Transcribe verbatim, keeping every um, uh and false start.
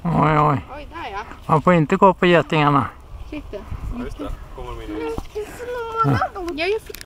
Oj, oj. Oj, där ja. Man får inte gå på getingarna. Sitter. Ja, just det. Kommer min. Ja, jag fick